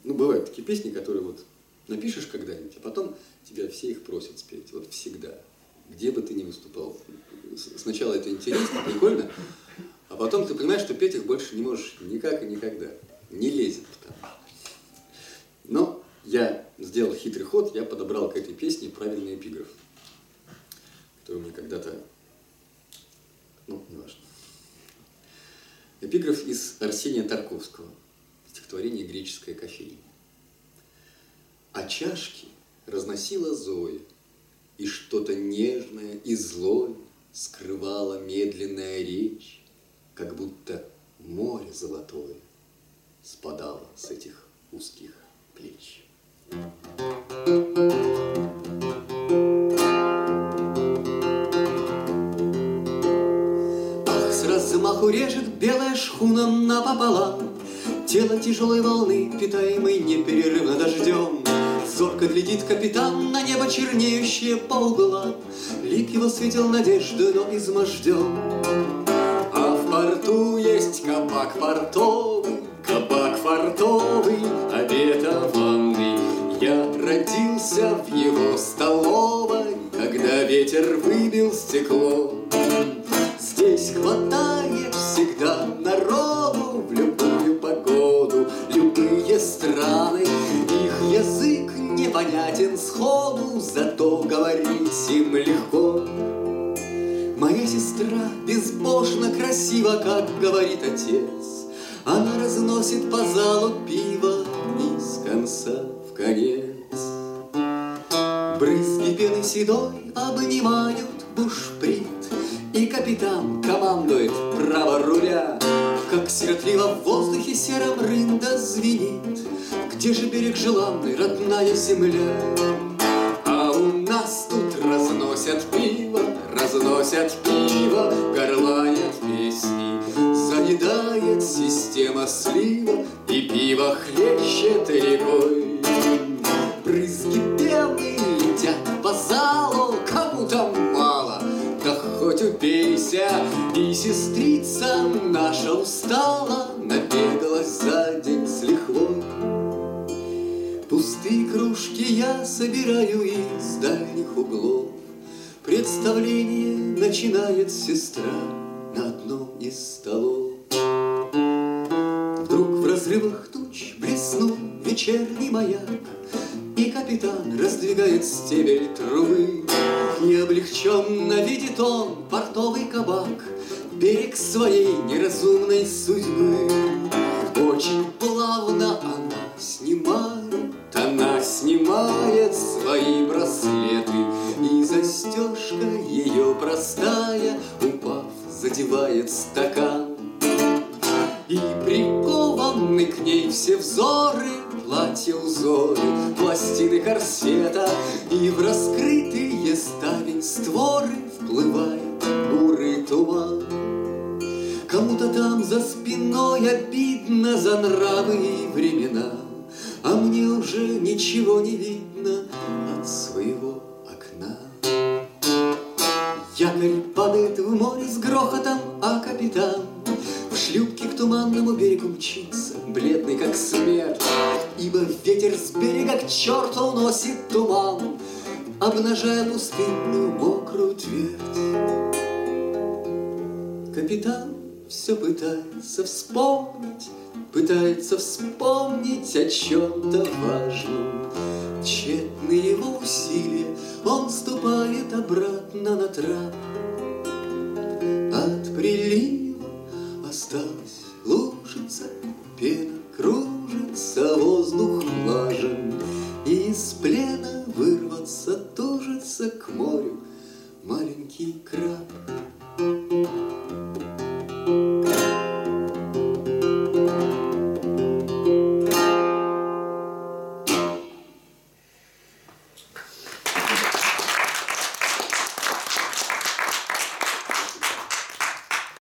Ну, бывают такие песни, которые вот напишешь когда-нибудь, а потом тебя все их просят спеть. Вот всегда. Где бы ты ни выступал. Сначала это интересно, прикольно, а потом ты понимаешь, что петь их больше не можешь никак и никогда. Не лезет потому. Но я сделал хитрый ход, я подобрал к этой песне правильный эпиграф, который мне когда-то... Ну, неважно. Эпиграф из Арсения Тарковского, стихотворение «Греческая кофейня». А чашки разносила Зоя, и что-то нежное и злое скрывала медленная речь, как будто море золотое спадало с этих узких плеч. Ах, с размаху режет белая шхуна напополам, тело тяжелой волны, питаемой непрерывно дождем. Зорко глядит капитан на небо, чернеющее по углам. Лик его светил надежды, но изможден. А в порту есть кабак фартовый, обетованный. Я родился в его столовой, когда ветер выбил стекло. Здесь хватает всегда народу в любую погоду, любые страны. Их язык непонятен сходу, зато говорить им легко. Моя сестра безбожно красива, как говорит отец. Она разносит по залу пиво из конца в конец. Брызги пены седой обнимают бушприт, и капитан командует право руля. Как сиротливо в воздухе сером рында звенит. Где же берег желанный, родная земля? А у нас тут разносят пиво, горланят песни. Заедает система слива, и пиво хлещет рекой. Брызги пены летят по залу, кому-то мало, да хоть упейся. И сестрица наша устала, набегалась за день с лихвой. Пустые кружки я собираю из дальних углов. Представление начинает сестра на одном из столов. Вдруг в разрывах туч блеснул вечерний маяк, и капитан раздвигает стебель трубы. И облегченно видит он портовый кабак, берег своей неразумной судьбы. Очень плавно она снимает свои браслеты, и застежка ее простая, упав, задевает стакан. И прикованы к ней все взоры, платья узоры, пластины корсета, и в раскрытые ставень створы вплывает бурый туман. Кому-то там за спиной обидно за нравы и времена, а мне уже ничего не видно от своего окна. Якорь падает в море с грохотом, а капитан в шлюпке к туманному берегу мчится, бледный как смерть, ибо ветер с берега к черту уносит туман, обнажая пустынную мокрую твердь. Капитан все пытается вспомнить о чем-то важном. Тщетны его усилия, он ступает обратно на трап. От прилива осталась лужица, пена кружится, воздух влажен, и из плена вырваться тужится к морю маленький краб.